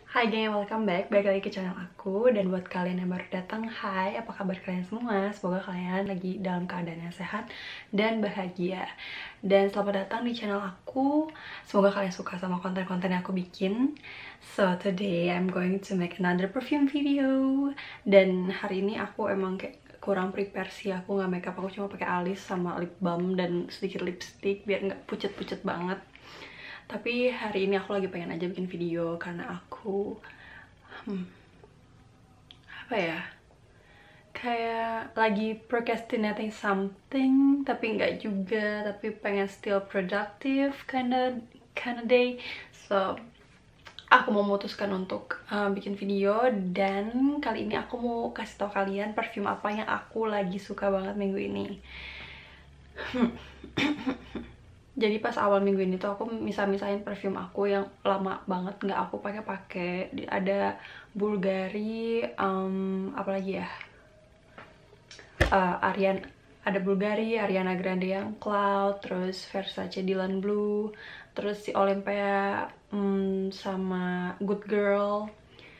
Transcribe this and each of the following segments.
Hai geng, welcome back. Balik lagi ke channel aku. Dan buat kalian yang baru datang, hai, apa kabar kalian semua? Semoga kalian lagi dalam keadaan yang sehat dan bahagia. Dan selamat datang di channel aku. Semoga kalian suka sama konten-konten yang aku bikin. So today I'm going to make another perfume video. Dan hari ini aku emang kayak kurang prepare sih. Aku nggak makeup, aku cuma pakai alis sama lip balm dan sedikit lipstick biar nggak pucet-pucet banget. Tapi hari ini aku lagi pengen aja bikin video karena aku apa ya, kayak lagi procrastinating something tapi nggak juga, tapi pengen still productive kinda day. So aku memutuskan untuk bikin video, dan kali ini aku mau kasih tau kalian perfume apa yang aku lagi suka banget minggu ini. Jadi pas awal minggu ini tuh aku misahin perfume aku yang lama banget nggak aku pakai. Ada Bulgari, apalagi ya, ada Bulgari, Ariana Grande yang Cloud, terus Versace Dylan Blue, terus si Olympia, sama Good Girl,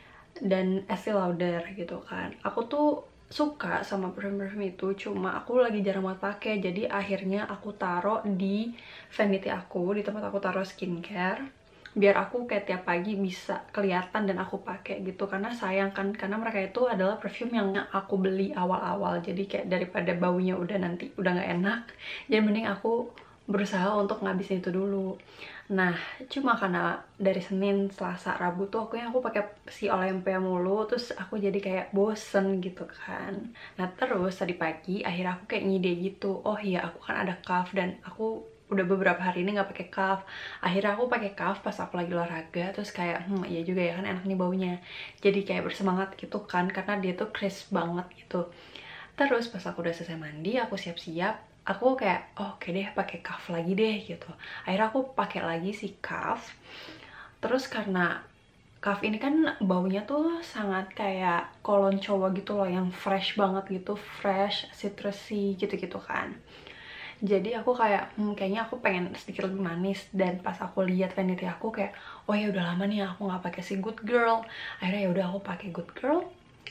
dan Estee Lauder gitu kan. Aku tuh suka sama perfume itu, cuma aku lagi jarang banget pakai. Jadi akhirnya aku taruh di vanity aku, di tempat aku taruh skincare, biar aku kayak tiap pagi bisa kelihatan dan aku pakai gitu. Karena sayang kan, karena mereka itu adalah perfume yang aku beli awal-awal, jadi kayak daripada baunya udah nggak enak, jadi mending aku berusaha untuk ngabisin itu dulu. Nah, cuma karena dari Senin, Selasa, Rabu tuh aku pakai si Olympia mulu, terus aku jadi kayak bosen gitu kan. Nah, terus tadi pagi akhirnya aku kayak ngide gitu, oh iya aku kan ada cuff dan aku udah beberapa hari ini nggak pakai cuff. Akhirnya aku pakai cuff pas aku lagi olahraga, terus kayak iya juga ya kan, enak nih baunya. Jadi kayak bersemangat gitu kan, karena dia tuh crisp banget gitu. Terus pas aku udah selesai mandi, aku siap-siap, aku kayak oke deh pakai cuff lagi deh gitu. Akhirnya aku pakai lagi si cuff. Terus karena cuff ini kan baunya tuh sangat kayak kolon cowok gitu loh, yang fresh banget gitu, fresh, citrusy gitu-gitu kan. Jadi aku kayak kayaknya aku pengen sedikit lebih manis. Dan pas aku lihat vanity aku kayak, oh ya udah lama nih aku nggak pakai si Good Girl. Akhirnya ya udah aku pakai Good Girl.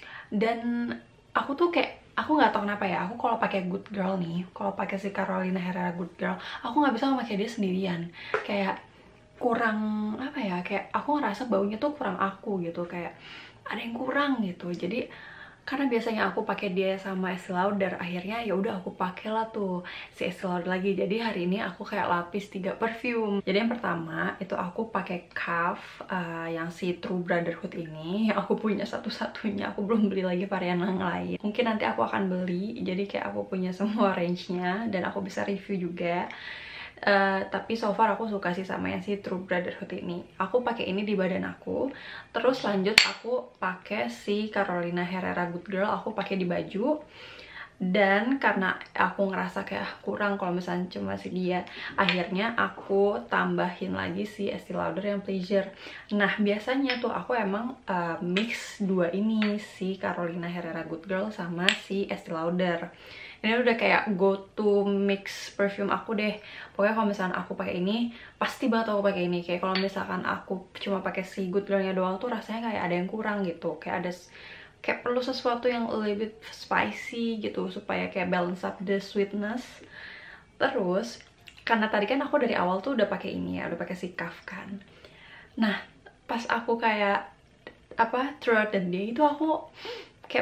Dan aku tuh kayak, aku nggak tahu kenapa ya, aku kalau pakai Good Girl nih, kalau pakai si Carolina Herrera Good Girl, aku nggak bisa memakai dia sendirian. Kayak kurang apa ya, kayak aku ngerasa baunya tuh kurang aku gitu, kayak ada yang kurang gitu. Jadi karena biasanya aku pakai dia sama Estee Lauder, akhirnya ya udah aku pakailah tuh si Estee Lauder lagi. Jadi hari ini aku kayak lapis 3 perfume. Jadi yang pertama itu aku pakai cuff, yang si True Brotherhood ini, aku punya satu-satunya, aku belum beli lagi varian yang lain. Mungkin nanti aku akan beli, jadi kayak aku punya semua range-nya dan aku bisa review juga. Tapi so far aku suka sih sama yang si True Brotherhood ini. Aku pakai ini di badan aku. Terus lanjut aku pakai si Carolina Herrera Good Girl, aku pakai di baju. Dan karena aku ngerasa kayak kurang kalau misalnya cuma si dia, akhirnya aku tambahin lagi si Estee Lauder yang Pleasure. Nah, biasanya tuh aku emang mix dua ini, si Carolina Herrera Good Girl sama si Estee Lauder. Ini udah kayak go to mix perfume aku deh. Pokoknya kalau misalnya aku pakai ini, pasti banget aku pakai ini. Kayak kalau misalkan aku cuma pakai si Good Girl-nya doang tuh rasanya kayak ada yang kurang gitu. Kayak perlu sesuatu yang a little bit spicy gitu, supaya kayak balance up the sweetness. Terus karena tadi kan aku dari awal tuh udah pakai ini ya, udah pakai si cuff kan. Nah, pas aku kayak throughout the day itu aku kayak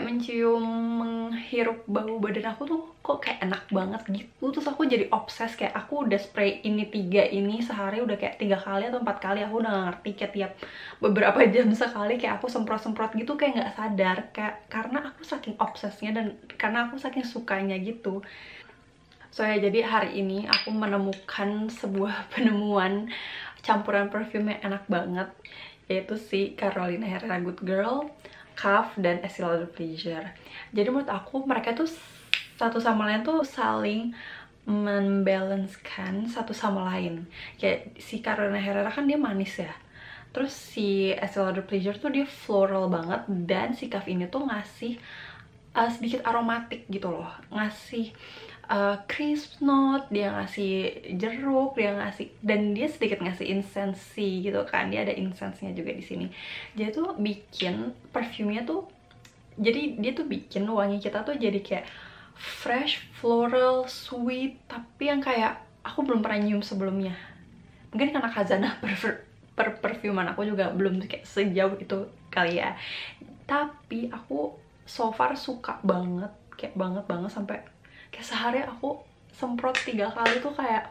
menghirup bau badan aku tuh kok kayak enak banget gitu. Terus aku jadi obses, kayak aku udah spray ini 3 ini sehari udah kayak 3 kali atau 4 kali, aku udah gak ngerti. Kayak tiap beberapa jam sekali kayak aku semprot-semprot gitu, kayak nggak sadar, kayak karena aku saking obsesnya dan karena aku saking sukanya gitu. So ya, jadi hari ini aku menemukan sebuah penemuan campuran perfume yang enak banget, yaitu si Carolina Herrera Good Girl, Cuff, dan Estee Lauder Pleasure. Jadi menurut aku mereka tuh satu sama lain tuh saling membalancekan satu sama lain. Kayak si Carolina Herrera kan dia manis ya, terus si Estee Lauder Pleasure tuh dia floral banget, dan si Cuff ini tuh ngasih sedikit aromatik gitu loh, ngasih crisp note, dia ngasih jeruk, dia ngasih, dan dia sedikit ngasih insensi gitu kan, dia ada insensnya juga di sini. Dia tuh bikin perfumenya tuh, jadi dia tuh bikin wangi kita tuh jadi kayak fresh, floral, sweet, tapi yang kayak aku belum pernah nyium sebelumnya. Mungkin karena khazanah perfuman aku juga belum kayak sejauh itu kali ya. Tapi aku so far suka banget, kayak banget sampai kayak sehari aku semprot 3 kali tuh, kayak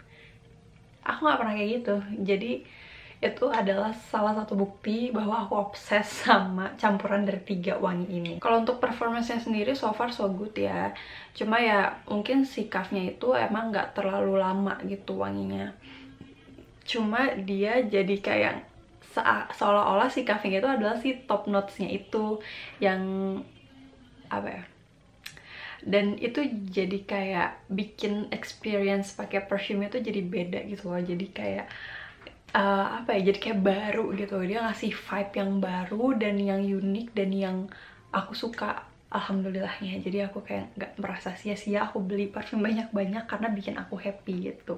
aku nggak pernah kayak gitu. Jadi itu adalah salah satu bukti bahwa aku obses sama campuran dari 3 wangi ini. Kalau untuk performance-nya sendiri so far so good ya. Cuma ya mungkin si Kafnya itu emang nggak terlalu lama gitu wanginya. Cuma dia jadi kayak seolah-olah si Kafnya itu adalah si top notes-nya itu yang apa ya, dan itu jadi kayak bikin experience pakai perfume itu jadi beda gitu loh. Jadi kayak apa ya, jadi kayak baru gitu. Dia ngasih vibe yang baru dan yang unik dan yang aku suka, alhamdulillahnya. Jadi aku kayak nggak merasa sia-sia aku beli parfum banyak-banyak karena bikin aku happy gitu.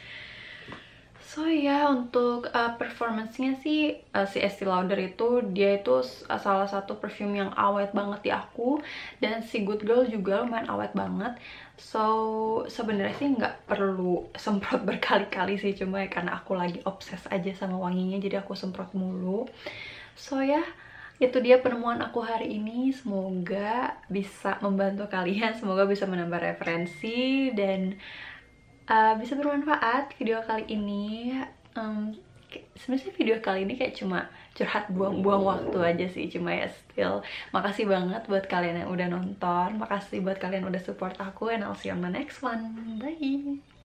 So ya, untuk performance-nya sih si Estee Lauder itu dia itu salah satu perfume yang awet banget di aku, dan si Good Girl juga lumayan awet banget. So sebenarnya sih nggak perlu semprot berkali-kali sih, cuma ya karena aku lagi obses aja sama wanginya jadi aku semprot mulu. So ya, itu dia penemuan aku hari ini. Semoga bisa membantu kalian, semoga bisa menambah referensi dan bisa bermanfaat video kali ini. Sebenarnya video kali ini kayak cuma curhat buang-buang waktu aja sih, cuma ya still makasih banget buat kalian yang udah nonton, makasih buat kalian yang udah support aku, and I'll see you on the next one. Bye.